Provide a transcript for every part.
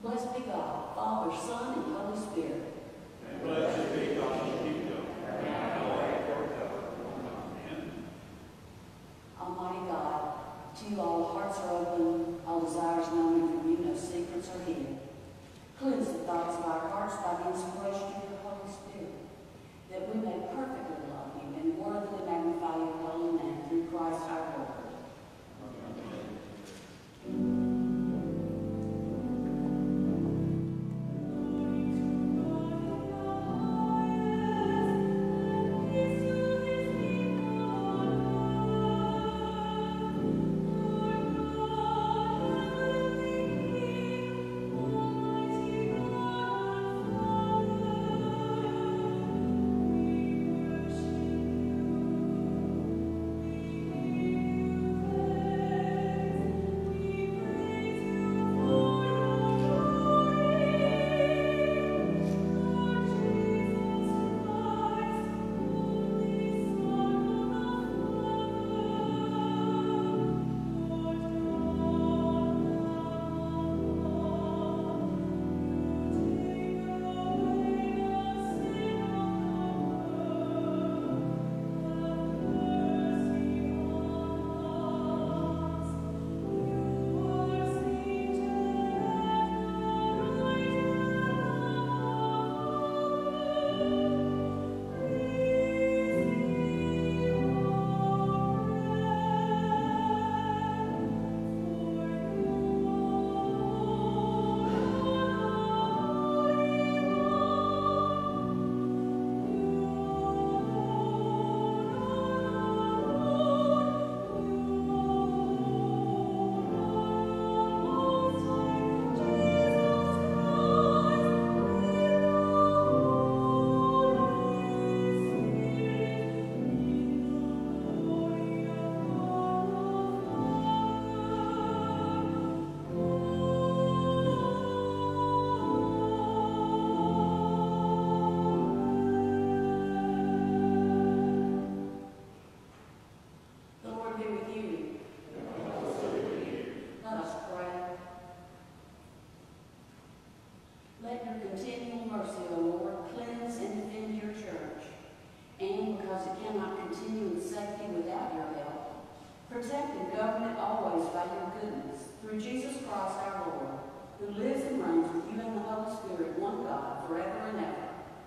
Blessed be God, Father, Son, and Holy Spirit. And blessed be God's kingdom, now and forever. Amen. Almighty God, to you all hearts are open, all desires known, and from you no secrets are hidden. Cleanse the thoughts of our hearts by the inspiration of your Holy Spirit, that we may perfectly love you and worthily magnify your holy name through Christ our Lord. Protect and govern it always by your goodness, through Jesus Christ our Lord, who lives and reigns with you in the Holy Spirit, one God, forever and ever.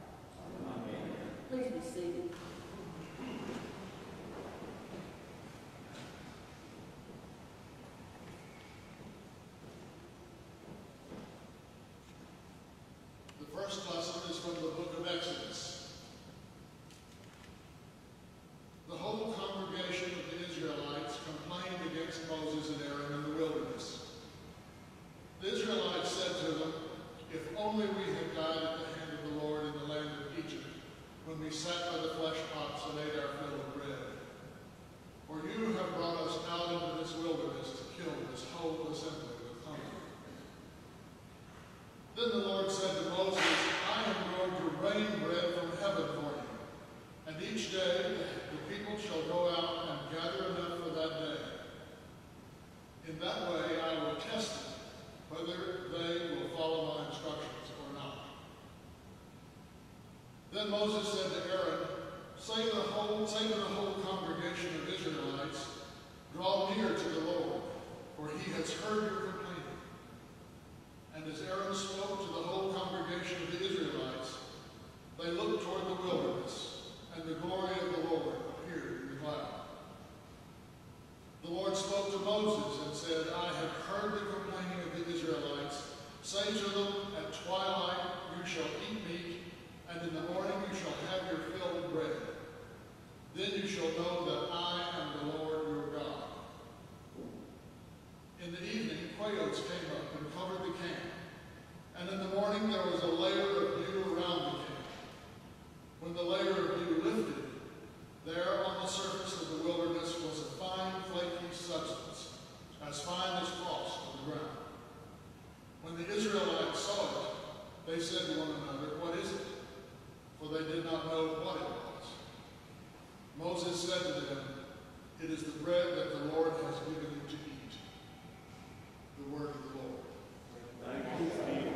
Amen. Please be seated. The first lesson is from the book of Exodus. The whole congregation of the Israelites complained against Moses and Aaron in the wilderness. The Israelites said to them, "If only we had died at the hand of the Lord in the land of Egypt, when we sat by the flesh pots and ate our fill of bread. For you have brought us out into this wilderness to kill this whole assembly with hunger." Then the Lord said to Moses, "I am going to rain bread from heaven for you, and each day the people shall go out and gather enough for that day. In that way I will test them, whether they will follow my instructions or not." Then Moses said to Aaron, Say to the whole congregation of Israelites, "Draw near to the Lord, for he has heard your complaining." And as Aaron spoke to the whole congregation of the Israelites, they looked toward the wilderness, and the glory of the Lord appeared in the cloud. The Lord spoke to Moses and said, "I have heard the complaining of the Israelites. Say to them, at twilight you shall eat meat, and in the morning you shall have your fill of bread. Then you shall know that I am the Lord your God." In the evening, quails came up and covered the camp, and in the morning there was a layer of dew around the camp. When the layer of dew lifted, there on the surface of the wilderness was a fine, flaky substance, as fine as frost on the ground. When the Israelites saw it, they said to one another, "What is it?" For they did not know what it was. Moses said to them, "It is the bread that the Lord has given you to eat." The word of the Lord. Thanks be to God.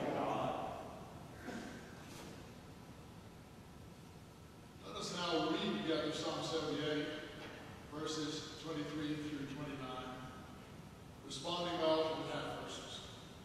responding well to the half verses.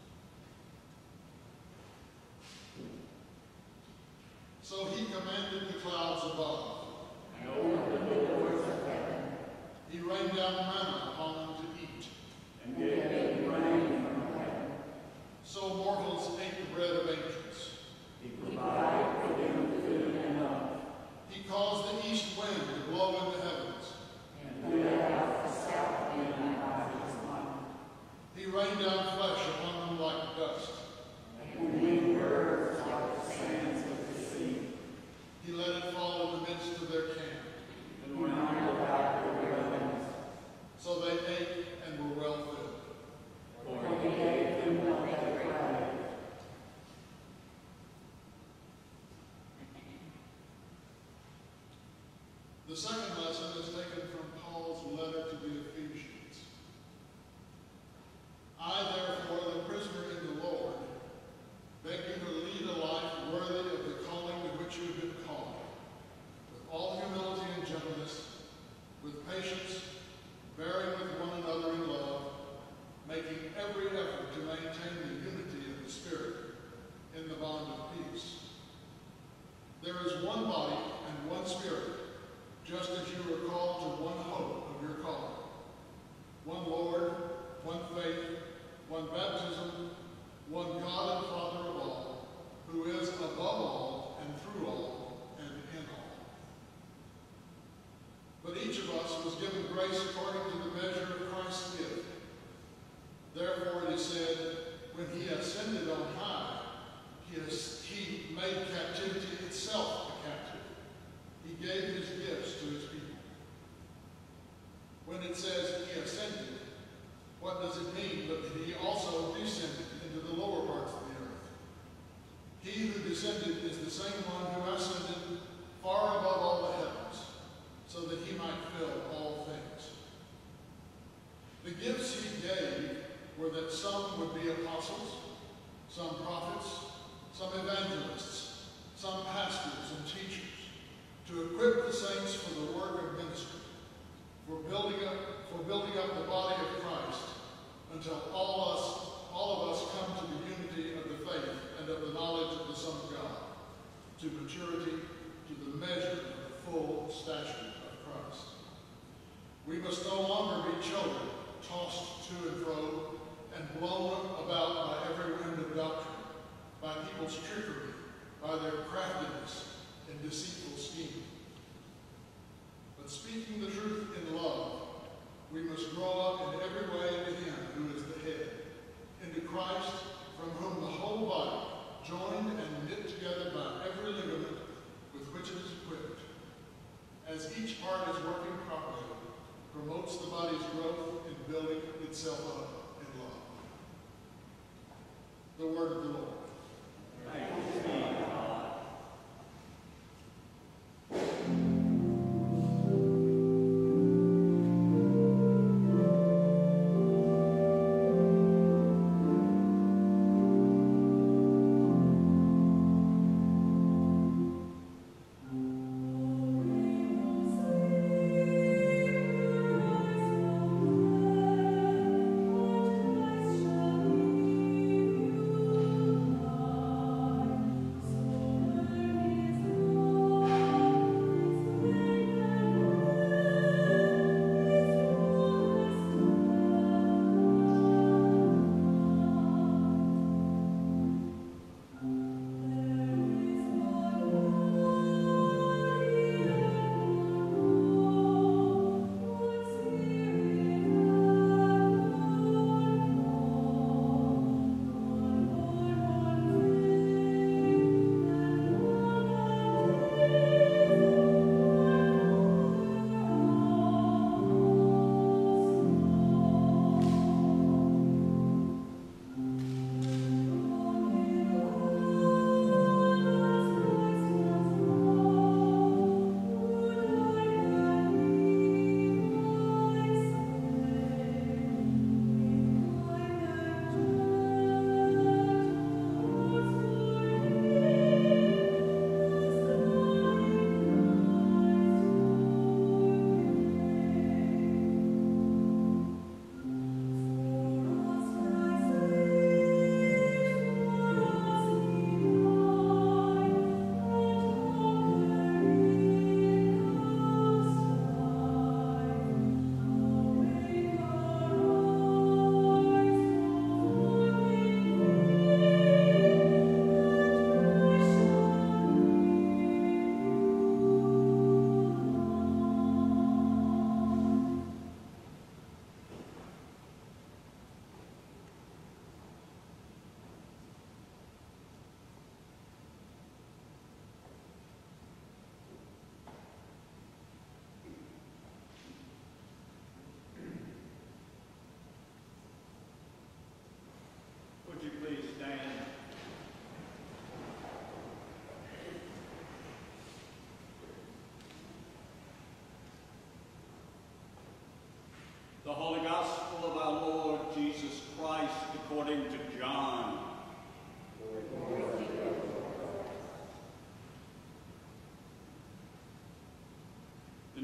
So he commanded the clouds above. And opened the doors of heaven. He rained down manna upon them to eat. And gave them rain from heaven. So mortals ate the bread of angels. He provided for them food enough. He caused the east wind to blow in the heavens. And put out the south wind out of his mouth. He rained down flesh upon them like dust. And winged birds like the sands of the sea. He let it fall in the midst of their camp. And round about their dwellings. So they ate and were well filled. For he gave them what they craved. The second lesson is taken from Paul's letter to the Ephesians. I, therefore, the prisoner in the Lord, beg you to lead a life worthy of the calling to which you have been called, with all humility and gentleness, with patience, bearing with one another in love, making every effort to maintain the unity of the Spirit in the bond of peace. There is one body and one Spirit, just as you were called to one hope of your calling. One Lord, one faith, one baptism, one God and Father of all, who is above all and through all and in all. But each of us was given grace according to the measure of Christ's gift. Therefore it is said, when he ascended on high, he made captivity itself a captive. He gave his gifts to his people. When it says he ascended, what does it mean but that he also descended into the lower parts of the earth? He who descended is the same one who ascended far above all the heavens, so that he might fill all things. The gifts he gave were that some would be apostles, some prophets, some evangelists, some pastors and teachers, to equip the saints for the work of ministry, for building up the body of Christ, until all of us come to the unity of the faith and of the knowledge of the Son of God, to maturity, to the measure of the full stature of Christ. We must no longer be children, tossed to and fro, and blown about by every wind of doctrine, by people's trickery, by their craftiness and deceitful scheme. But speaking the truth in love, we must grow up in every way into him who is the head, into Christ, from whom the whole body, joined and knit together by every ligament with which it is equipped, as each part is working properly, promotes the body's growth in building itself up in love. The word of the Lord. Thanks be to God.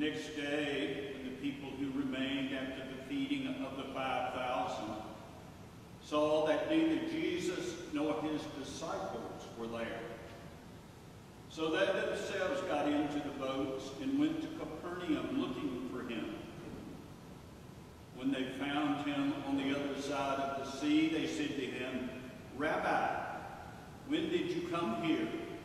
next day, when the people who remained after the feeding of the 5,000 saw that neither Jesus nor his disciples were there, so they themselves got into the boats and went to Capernaum looking for him. When they found him on the other side of the sea, they said to him, "Rabbi, when did you come here?"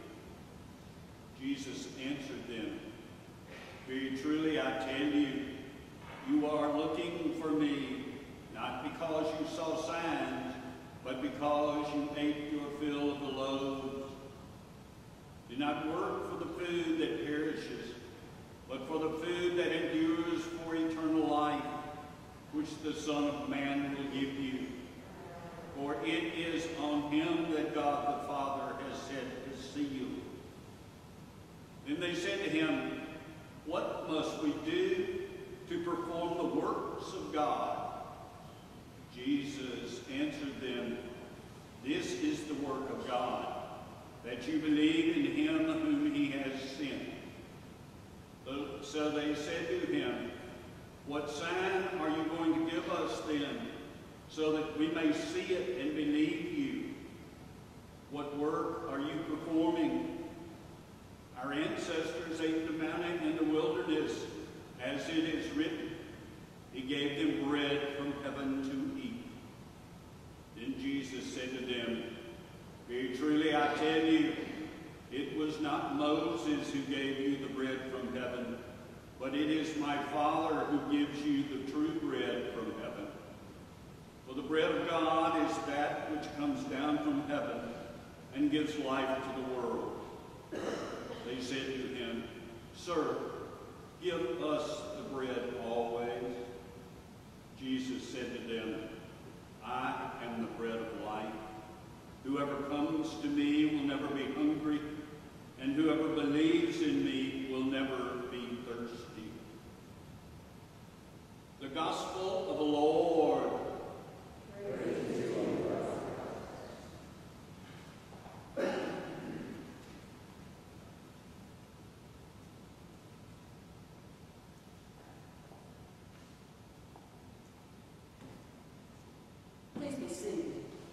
Jesus answered them, "Very truly I tell you, you are looking for me, not because you saw signs, but because you ate your fill of the loaves. Do not work for the food that perishes, but for the food that endures for eternal life, which the Son of Man will give you. For it is on him that God the Father has set his seal." Then they said to him, "What must we do to perform the works of God?" Jesus answered them, "This is the work of God, that you believe in him whom he has sent." So they said to him, "What sign are you going to give us then, so that we may see it and believe you? What work are you performing? Our ancestors ate the manna in the wilderness, as it is written, he gave them bread from heaven to eat." Then Jesus said to them, "Very truly I tell you, it was not Moses who gave you the bread from heaven, but it is my Father who gives you the true bread from heaven. For the bread of God is that which comes down from heaven and gives life to the world." They said to him, "Sir, give us the bread always." Jesus said to them, "I am the bread of life. Whoever comes to me will never be hungry, and whoever believes in me will never be thirsty." The Gospel of the Lord. Praise to you, Lord. Please be seated.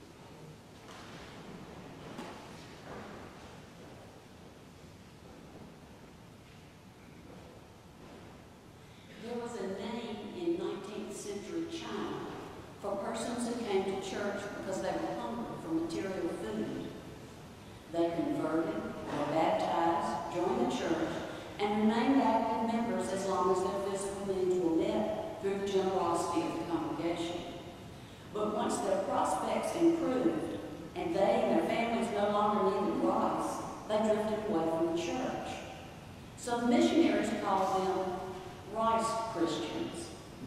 There was a name in 19th century China for persons who came to church because they were hungry for material food. They converted, were baptized, joined the church, and remained active members as long as their physical needs were met through the generosity of the congregation. But once their prospects improved, and they and their families no longer needed rice, they drifted away from the church. So the missionaries called them rice Christians.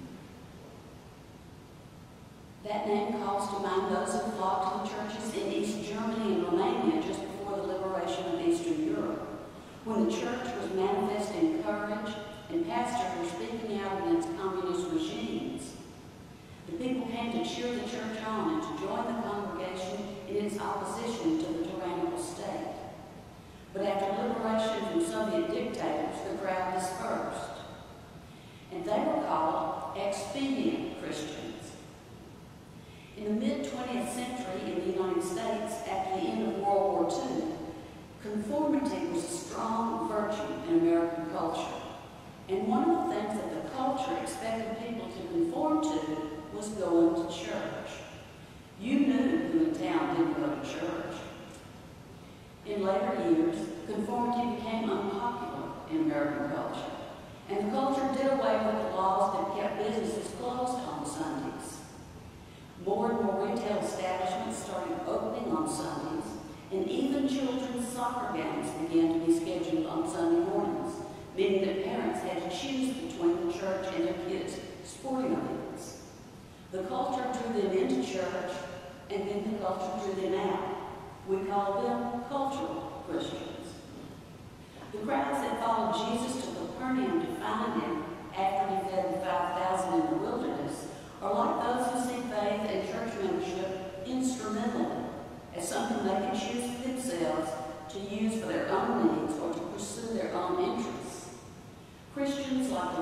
That name calls to mind those who flocked to the churches in East Germany and Romania just before the liberation of Eastern Europe, when the church was manifesting courage and pastors were speaking out against communist regimes. The people came to cheer the church on and to join the congregation in its opposition to the tyrannical state. But after liberation from Soviet dictators, the crowd dispersed. And they were called expedient Christians. In the mid-20th century in the United States, after the end of World War II, conformity was a strong virtue in American culture. And one of the things that the culture expected people to conform to was going to church. You knew who in town didn't go to church. In later years, conformity became unpopular in American culture, and the culture did away with the laws that kept businesses closed on Sundays. More and more retail establishments started opening on Sundays, and even children's soccer games began to be scheduled on Sunday mornings, meaning that parents had to choose between the church and their kids' sporting events. The culture drew them into church, and then the culture drew them out. We call them cultural Christians. The crowds that followed Jesus to Capernaum to find him after he fed the 5,000 in the wilderness are like those who see faith and church membership instrumentally, as something they can choose for themselves to use for their own needs or to pursue their own interests. Christians like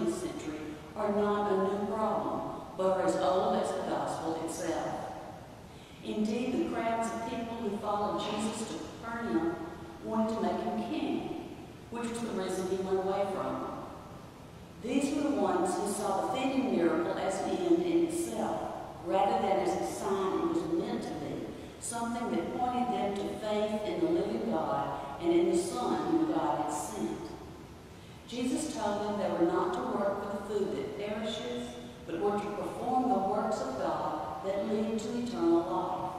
20th century are not a new problem, but are as old as the gospel itself. Indeed, the crowds of people who followed Jesus to Capernaum wanted to make him king, which was the reason he went away from them. These were the ones who saw the feeding miracle as an end in itself, rather than as a sign it was meant to be, something that pointed them to faith in the living God and in the Son whom God had sent. Jesus told them they were not to work for the food that perishes, but were to perform the works of God that lead to eternal life.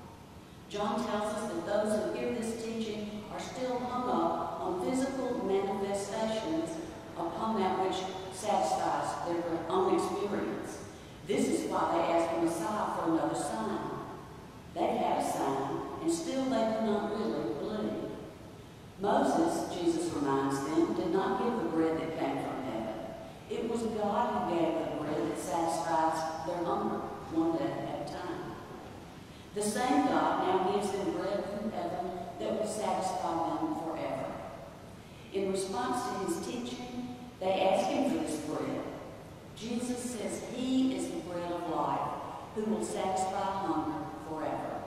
John tells us that those who hear this teaching are still hung up on physical manifestations upon that which satisfies their own experience. This is why they ask the Messiah for another sign. They had a sign, and still they did not really believe. Moses, Jesus reminds them, did not give the bread that came from heaven. It was God who gave the bread that satisfies their hunger, one day at a time. The same God now gives them bread from heaven that will satisfy them forever. In response to his teaching, they ask him for this bread. Jesus says he is the bread of life, who will satisfy hunger forever.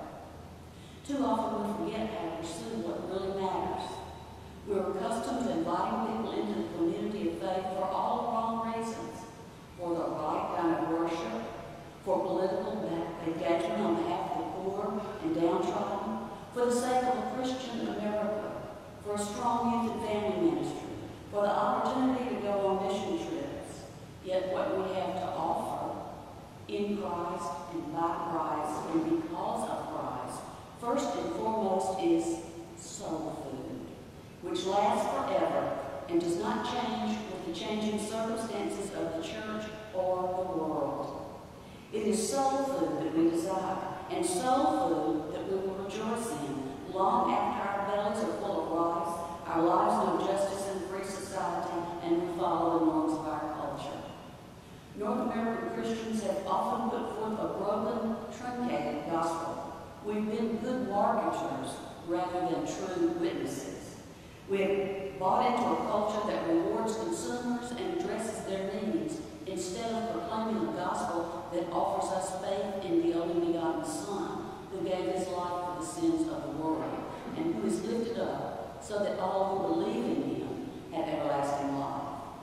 Too often we forget how to pursue what really matters. We're accustomed to inviting people into the community of faith for all the wrong reasons. For the right kind of worship, for political engagement on behalf of the poor and downtrodden, for the sake of a Christian America, for a strong youth and family ministry, for the opportunity to go on mission trips. Yet what we have to offer in Christ and by Christ and because of Christ, first and foremost is soul food, which lasts forever and does not change with the changing circumstances of the church or the world. It is soul food that we desire, and soul food that we will rejoice in long after our bellies are full of rice, our lives know justice and free society, and we follow the norms of our culture. North American Christians have often put forth a broken, truncated gospel. We've been good marketers rather than true witnesses. We have bought into a culture that rewards consumers and addresses their needs instead of proclaiming a gospel that offers us faith in the only begotten Son who gave his life for the sins of the world and who is lifted up so that all who believe in him have everlasting life.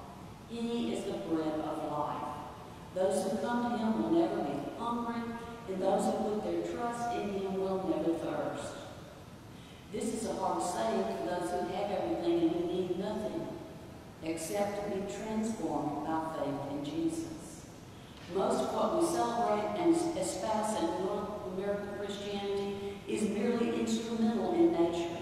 He is the bread of life. Those who come to him will never be hungry, and those who put their trust in him will never thirst. This is a hard saying for those who have everything and who need nothing, except to be transformed by faith in Jesus. Most of what we celebrate and espouse in North American Christianity is merely instrumental in nature.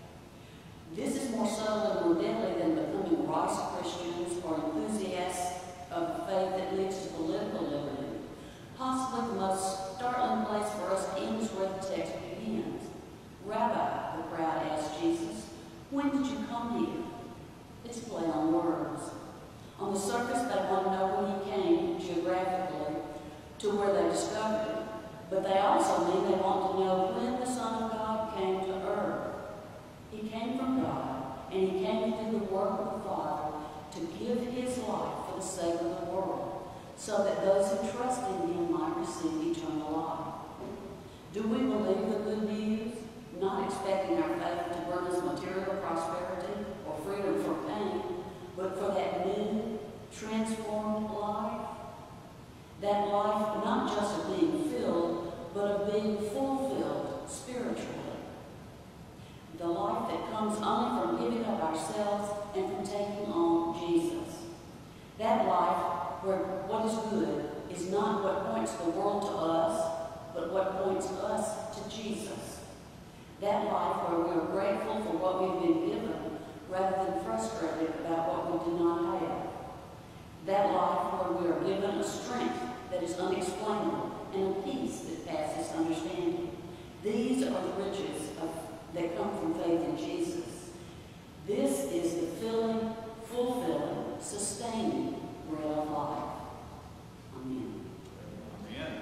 This is more subtle and more deadly than becoming rice Christians or enthusiasts of a faith that leads to political liberty. Possibly the most startling place for us to end is where the text begins. Rabbi, the crowd asked Jesus, when did you come here? It's a play on words. On the surface, they want to know when he came geographically to where they discovered him. But they also mean they want to know when the Son of God came to earth. He came from God, and he came to do the work of the Father to give his life for the sake of the world, so that those who trust in him might receive eternal life. Do we believe the good news, not expecting our faith to bring us material prosperity or freedom from pain, but for that new, transformed life? That life not just of being filled, but of being fulfilled spiritually. The life that comes only from giving up ourselves and from taking on Jesus. That life where what is good is not what points the world to us, but what points us to Jesus. That life where we are grateful for what we've been given rather than frustrated about what we do not have. That life where we are given a strength that is unexplainable and a peace that passes understanding. These are the riches that come from faith in Jesus. This is the filling, fulfilling, sustaining bread of life. Amen. Amen.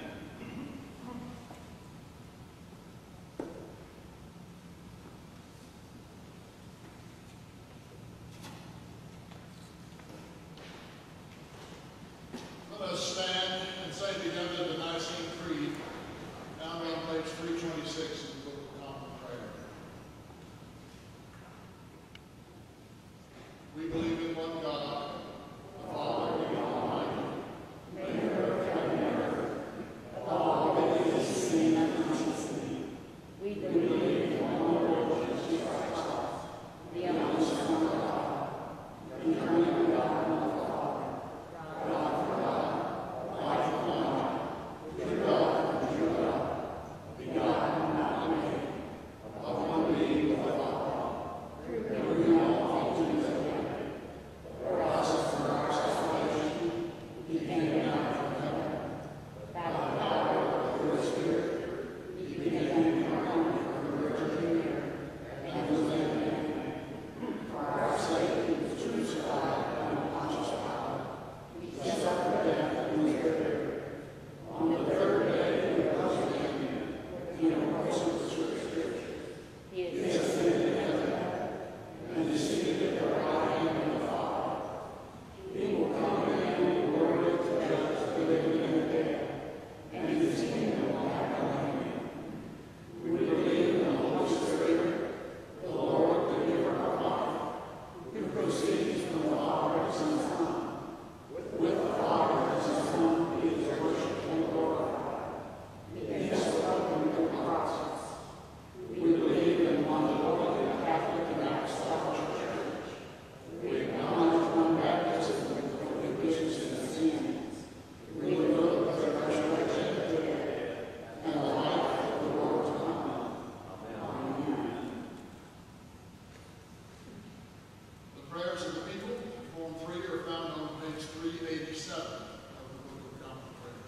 found on page 387 of the Book of Common Prayer.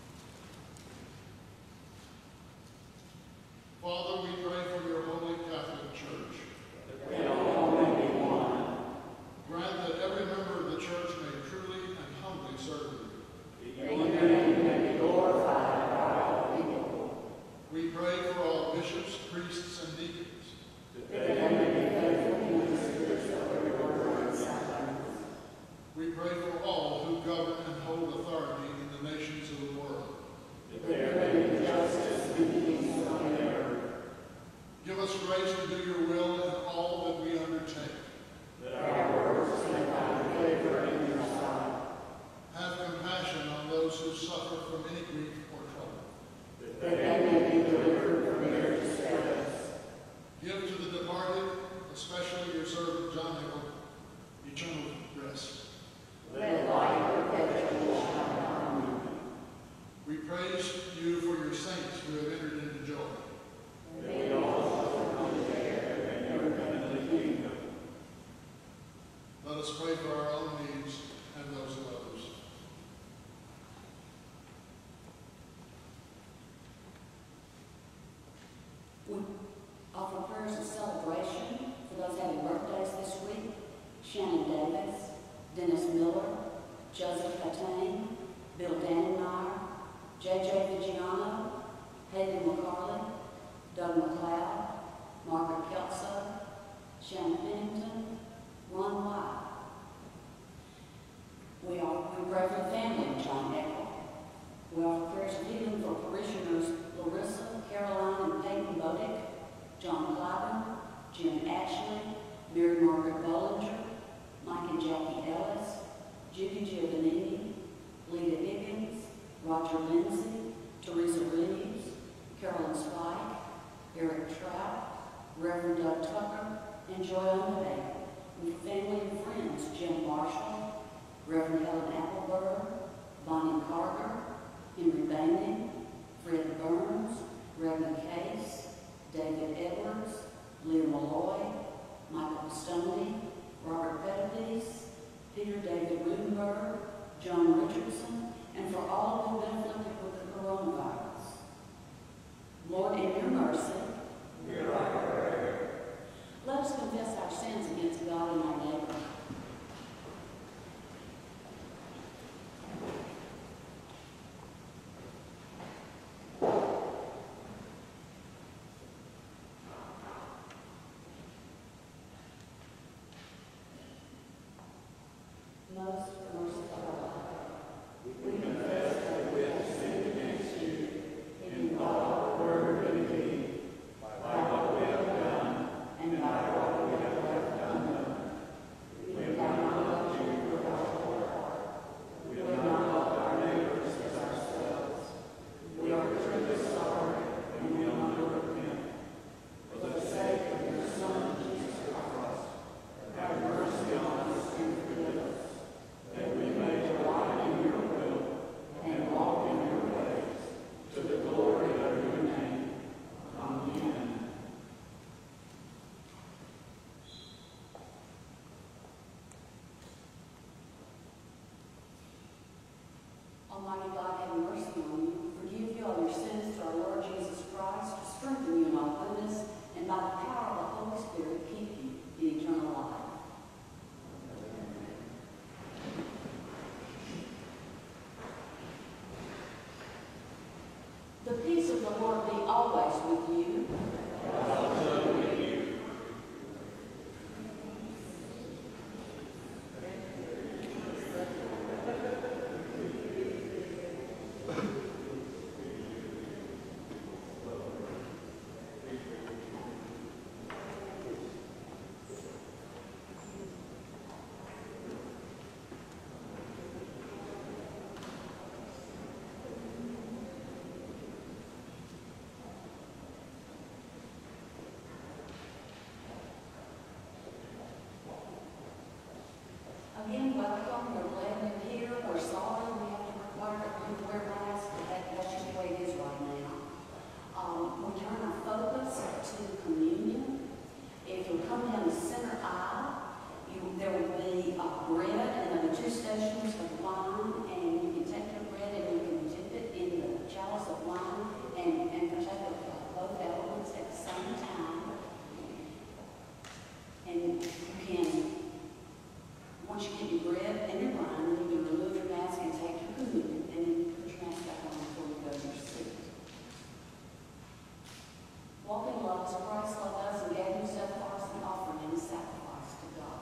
Father, we pray for your holy Catholic Church. That all may be one. Grant that every member of the church may truly and humbly serve you. That your name may be glorified by all people. We pray for all bishops, priests, and deacons. That they may be faithful ministers of every word and sacrament. We pray for all who govern and hold authority in the nations of the world. That there may be justice and peace on the earth. Give us grace to do your will in all that we undertake. That our works may find favor in your sight. Have compassion on those who suffer from any grief or trouble. That they may be delivered from their distress. Give to the departed, especially your servant John Nickel, eternal rest. Let light perpetually shine on you. We praise you for your saints who have entered into joy. May also come there in your heavenly kingdom. Let us pray for our own needs and those of others. We offer prayers of celebration for those having birthdays this week: Shannon Davis, Dennis Miller, Joseph Catane, Bill Dannenmeyer, J.J. Vigiano, Haley McCarley, Doug McLeod, Margaret Kelso, Shannon Pennington, Ron White. We pray for the family of John Eckel. We offer prayers of healing for parishioners Larissa, Caroline, and Peyton Bodick, John Clyburn, Jim Ashley, Mary Margaret Bollinger, Mike and Jackie Ellis, Judy Giovanini, Lita Higgins, Roger Lindsay, Teresa Reeves, Carolyn Spike, Eric Trout, Reverend Doug Tucker, and Joy Underday. And for family and friends, Jim Marshall, Reverend Helen Appleberg, Bonnie Carter, Henry Banning, Fred Burns, Reverend Case, David Edwards, Leah Malloy, Michael Stoney, Robert Pettipies, Peter David Rudenberg, John Richardson, and for all who have been afflicted with the coronavirus. Lord, in your mercy, Hear our prayer. let us confess our sins against God and our neighbor. Most merciful God, we confess that we have sinned against you in thought, word, and deed, by what we have done and by what we have left undone. We have not loved you with our whole heart. We have not loved our neighbors as ourselves. We are truly sorry and we humbly repent. For the sake of your Son, Jesus Christ, have mercy on us and forgive us, that we may delight in your will and walk in your ways, to the glory of your name. Amen. Almighty God, have mercy on you, forgive you all your sins through our Lord Jesus Christ, strengthen you in all goodness, and by the power of the Holy Spirit, keep you in eternal life. The peace of the Lord be always with you. Also with you. concessions of wine, and you can take your bread and you can dip it in the chalice of wine and partake of both elements at the same time. And you can, once you get your bread and your wine, you can remove your mask and take your communion, and then you put your mask back on before you go to your seat. Walk in love as Christ loved us and gave himself for us an offering and a sacrifice to God.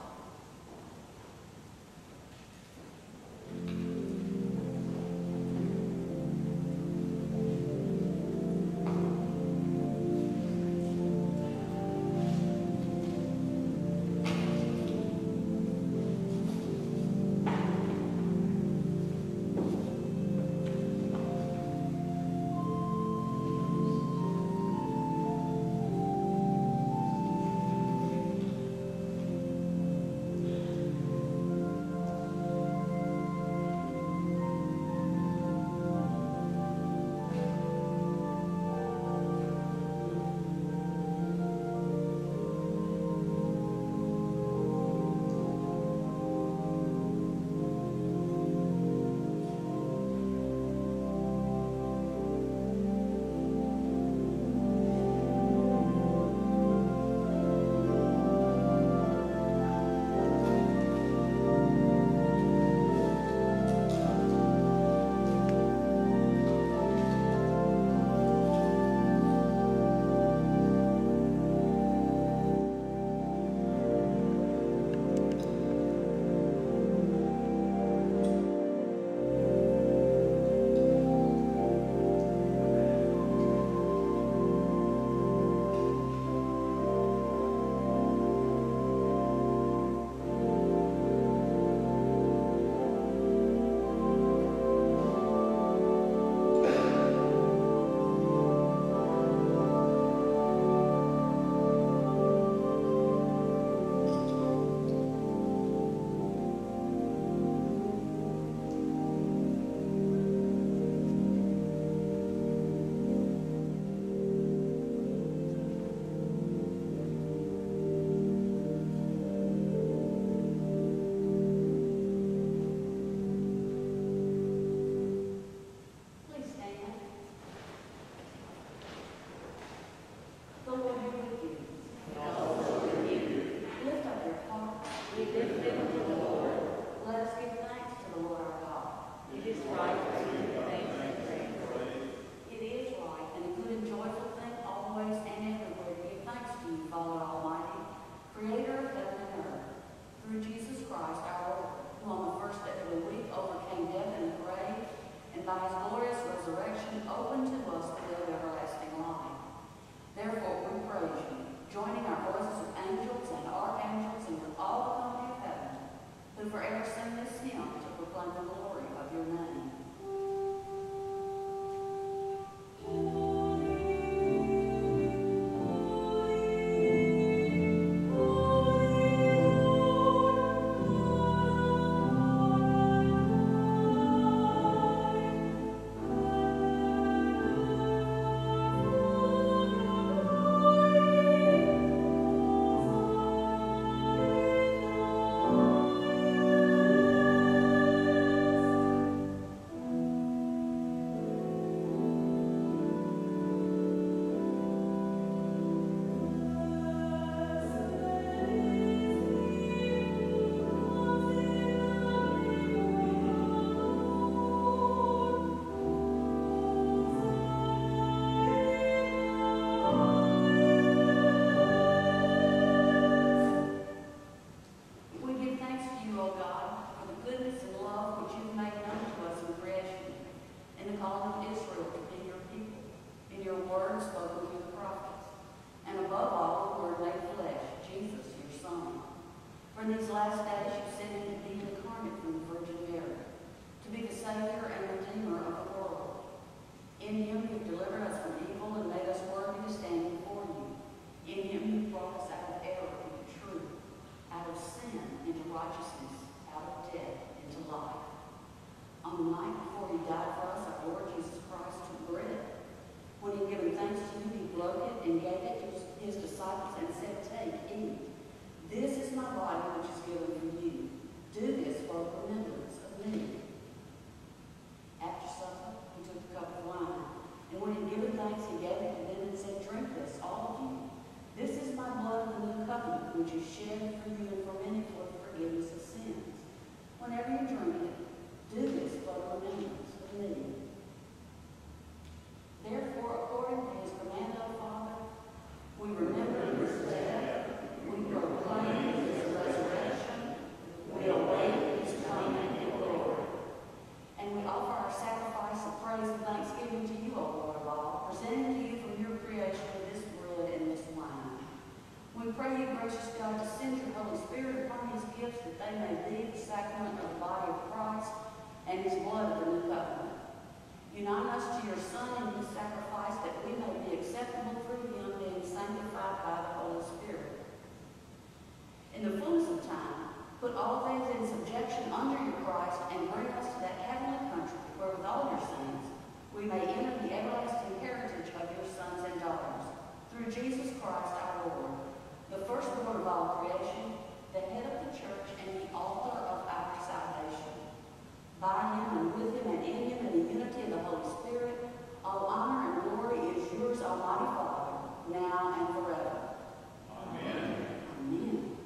they may be the sacrament of the body of Christ and his blood of the new covenant. Unite us to your Son and his sacrifice, that we may be acceptable through him, being sanctified by the Holy Spirit. In the fullness of time, put all things in subjection under your Christ, and bring us to that heavenly country, where with all your saints we may enter the everlasting heritage of your sons and daughters. Through Jesus Christ our Lord, the firstborn of all creation, the head of the church, and the author of our salvation. By him, and with him, and in him, in the unity of the Holy Spirit, all honor and glory is yours, Almighty Father, now and forever. Amen. Amen.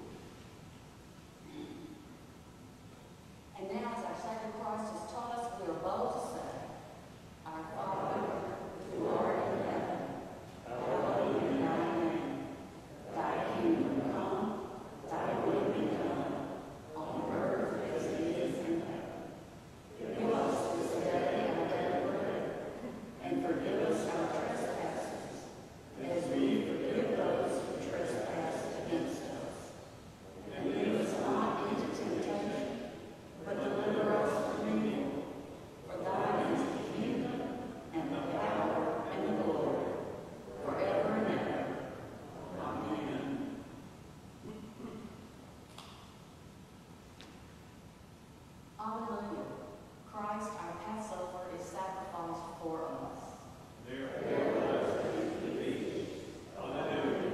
And now, as our Savior Christ has taught us, we are bold to say, Our Father, who art in heaven, hallowed be thy name. Thy kingdom come, thy will be done, on earth as it is in heaven. Give us this day our daily bread, and forgive us our trespasses, as we forgive those who trespass against us. And lead us not into temptation, but deliver us from evil. For thine is the kingdom, and the power, and the glory, forever and ever. Amen. Alleluia. Christ, our Passover, is sacrificed for us. Therefore, let us keep the feast. Hallelujah.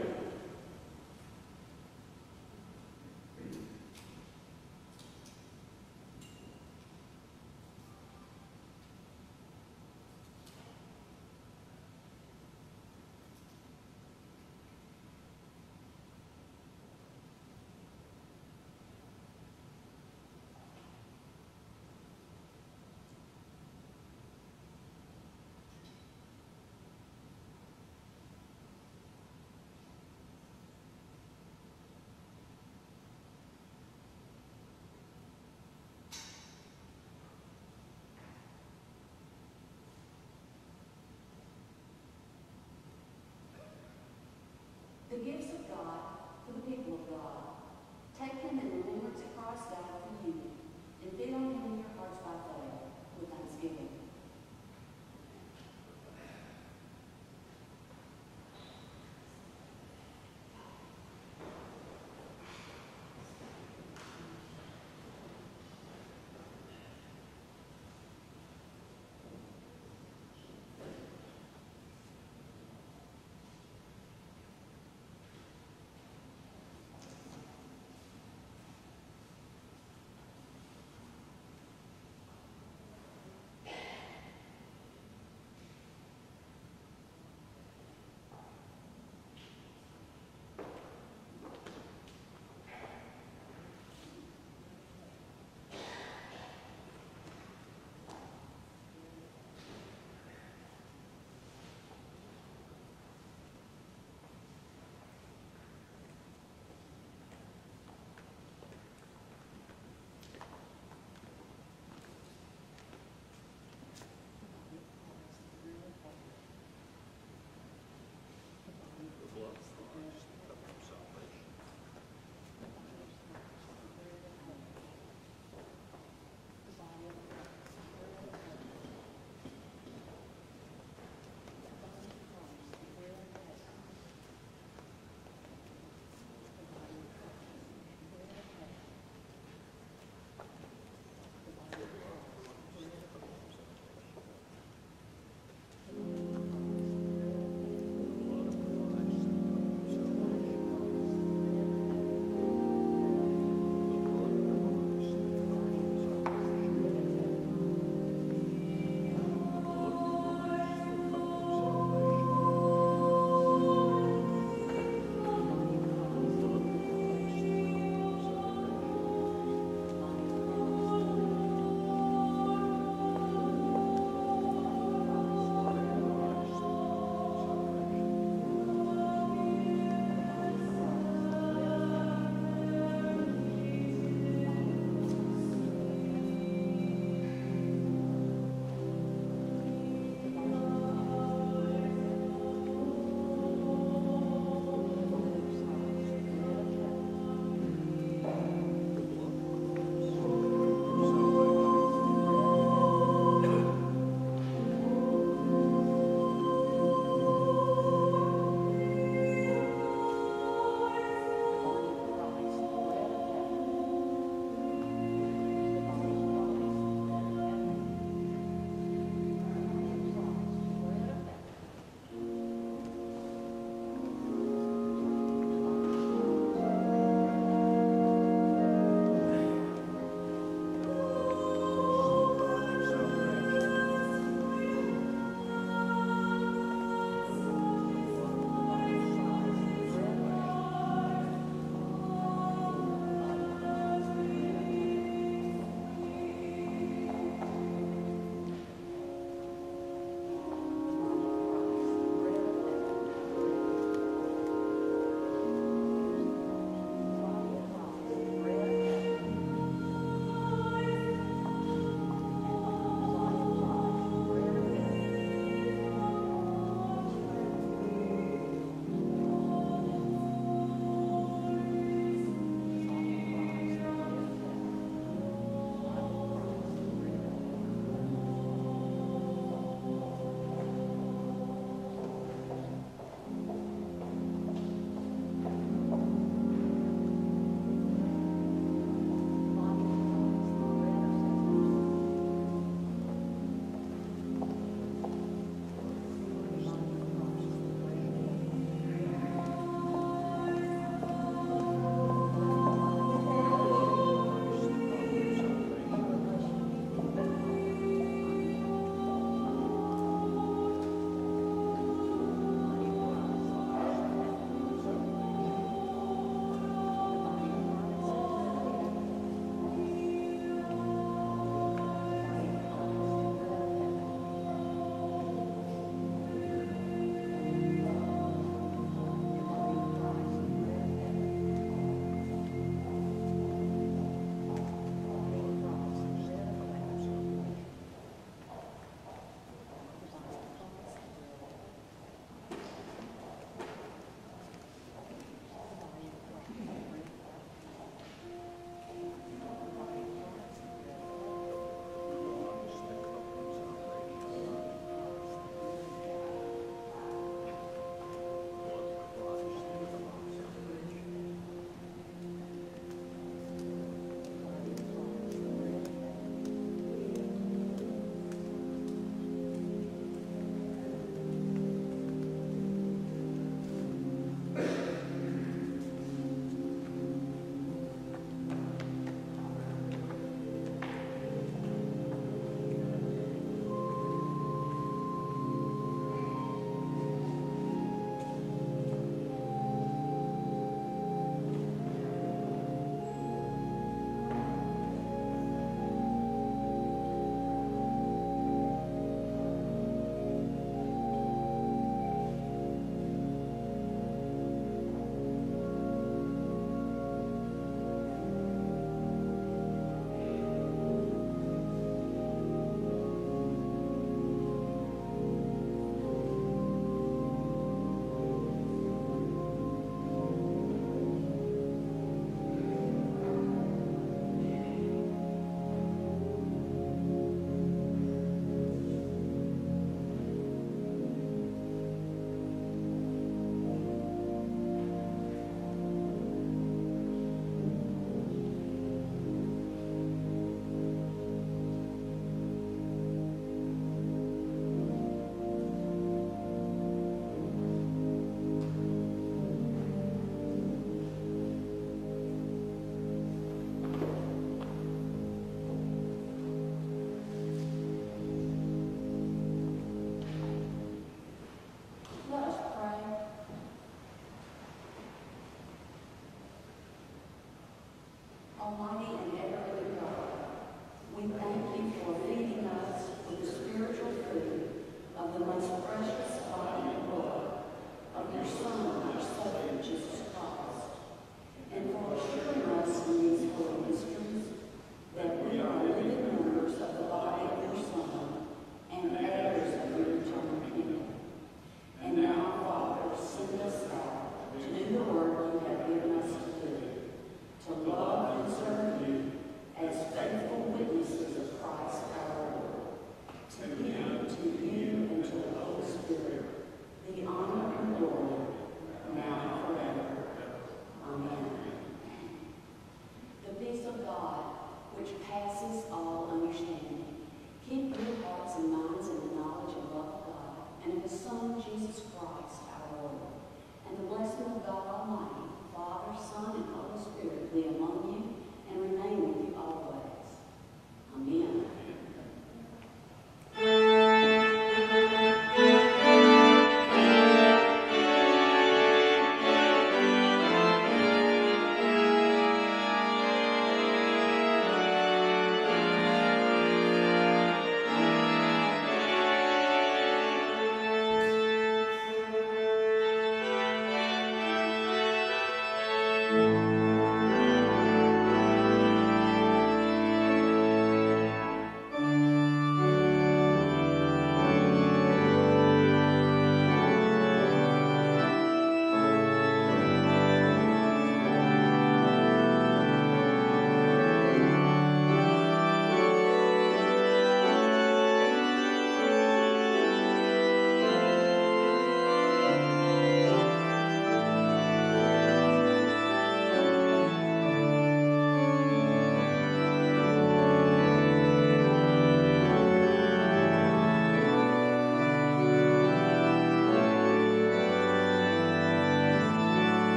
passes all understanding. Keep your hearts and minds in the knowledge and love of God and of His Son, Jesus Christ, our Lord. And the blessing of God Almighty, Father, Son, and Holy Spirit be among you